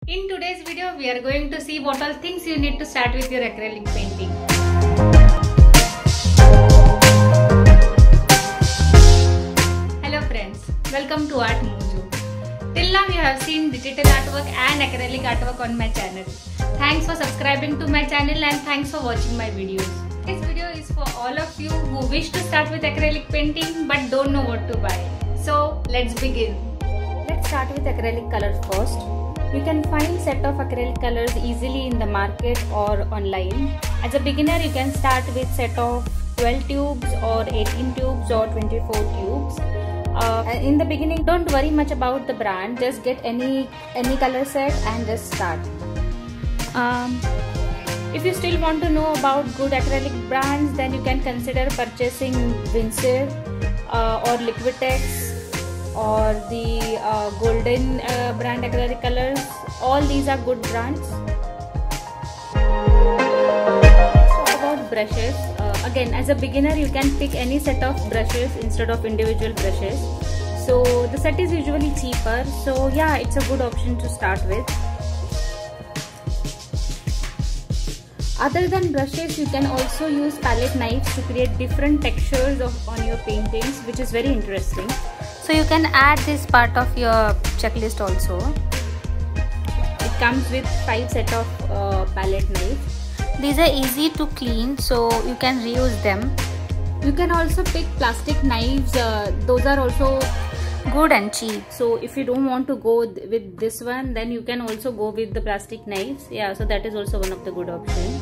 In today's video, we are going to see what all things you need to start with your acrylic painting. Hello friends, welcome to Art Mojo. Till now you have seen digital artwork and acrylic artwork on my channel. Thanks for subscribing to my channel and thanks for watching my videos. This video is for all of you who wish to start with acrylic painting but don't know what to buy. So let's begin. Let's start with acrylic colors first. You can find set of acrylic colors easily in the market or online. As a beginner, you can start with set of 12 tubes or 18 tubes or 24 tubes. In the beginning, don't worry much about the brand. Just get any color set and just start. If you still want to know about good acrylic brands, then you can consider purchasing Winsor or Liquitex or the Golden brand acrylic colors. All these are good brands. Let's talk about brushes. Again, as a beginner, you can pick any set of brushes instead of individual brushes. So the set is usually cheaper. So yeah, it's a good option to start with. Other than brushes, you can also use palette knives to create different textures on your paintings, which is very interesting. So you can add this part of your checklist also. It comes with 5 set of palette knives. These are easy to clean, so you can reuse them. You can also pick plastic knives. Those are also good and cheap. So if you don't want to go with this one, then you can also go with the plastic knives. Yeah, so that is also one of the good options.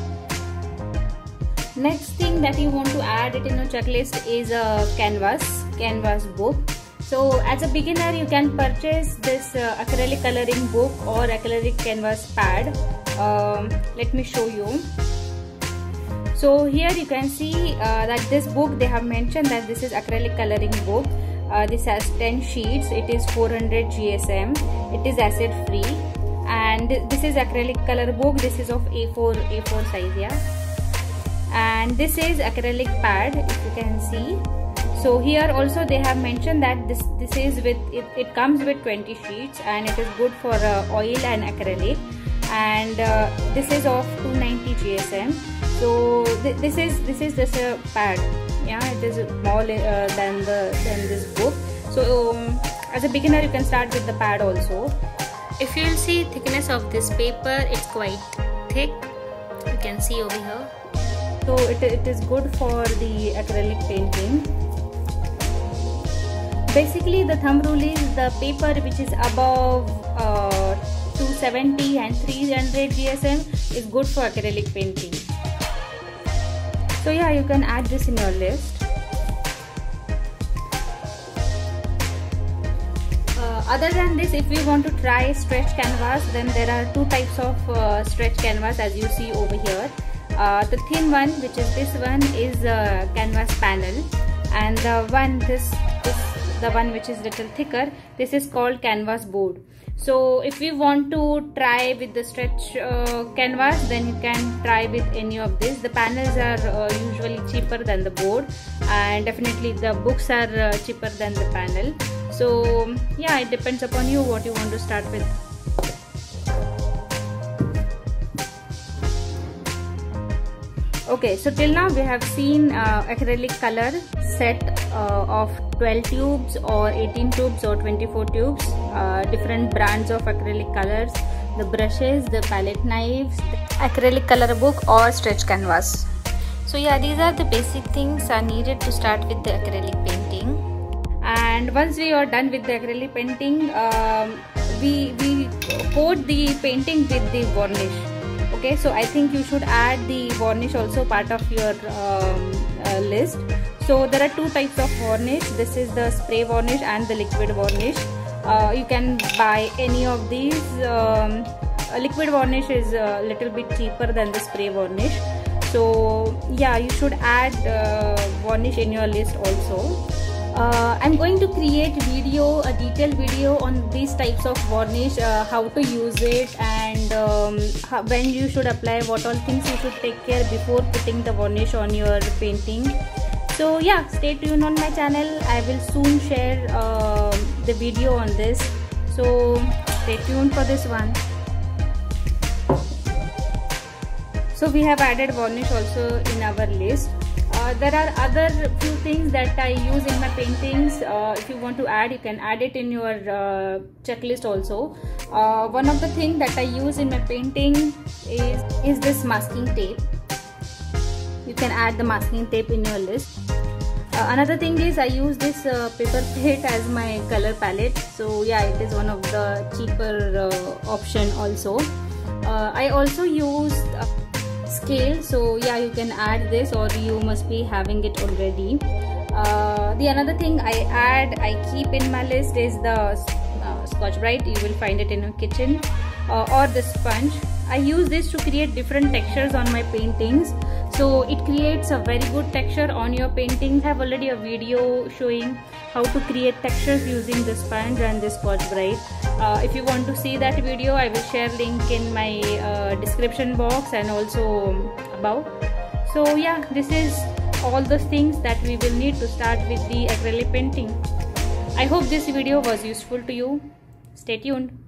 Next thing that you want to add it in your checklist is a canvas book. So as a beginner, you can purchase this acrylic coloring book or acrylic canvas pad. Let me show you. So here you can see that this book, they have mentioned that this is acrylic coloring book. This has 10 sheets. It is 400 GSM. It is acid free, and this is acrylic color book. This is of A4 size, yeah. And this is acrylic pad, if you can see. So here also they have mentioned that this is with it comes with 20 sheets, and it is good for oil and acrylic. And this is of 290 GSM. So this is just a pad. Yeah, it is more than this book. So as a beginner, you can start with the pad also. If you will see thickness of this paper, it's quite thick. You can see over here. So it is good for the acrylic painting. Basically, the thumb rule is the paper which is above 270 and 300 GSM is good for acrylic painting. So yeah, you can add this in your list. Other than this, if we want to try stretch canvas, then there are 2 types of stretch canvas as you see over here. The thin one, which is this one, is a canvas panel, and the one which is little thicker, this is called canvas board. So if we want to try with the stretch canvas, then you can try with any of this. The panels are usually cheaper than the board, and definitely the books are cheaper than the panel. So yeah, it depends upon you what you want to start with. Okay, so till now we have seen acrylic color set of 12 tubes or 18 tubes or 24 tubes, different brands of acrylic colors, the brushes, the palette knives, acrylic color book or stretch canvas. So yeah, these are the basic things are needed to start with the acrylic painting. And once we are done with the acrylic painting, we coat the painting with the varnish. Okay, so I think you should add the varnish also part of your list. So there are 2 types of varnish. This is the spray varnish and the liquid varnish. You can buy any of these. Liquid varnish is a little bit cheaper than the spray varnish. So yeah, you should add varnish in your list also. I'm going to create a detailed video on these types of varnish, how to use it, and when you should apply, what all things you should take care before putting the varnish on your painting. So yeah, stay tuned on my channel. I will soon share the video on this. So stay tuned for this one. So we have added varnish also in our list. There are other few things that I use in my paintings. If you want to add, you can add it in your checklist also. One of the things that I use in my painting is this masking tape. You can add the masking tape in your list. Another thing is I use this paper plate as my color palette. So yeah, it is one of the cheaper option also. I also use scale, so yeah, you can add this, or you must be having it already. The another thing I keep in my list is the Scotch-Brite. You will find it in your kitchen, or the sponge. I use this to create different textures on my paintings, so it creates a very good texture on your painting. I have already a video showing how to create textures using the sponge and the Scotch-Brite. If you want to see that video, I will share link in my description box and also above. So yeah, this is all the things that we will need to start with the acrylic painting. I hope this video was useful to you. Stay tuned.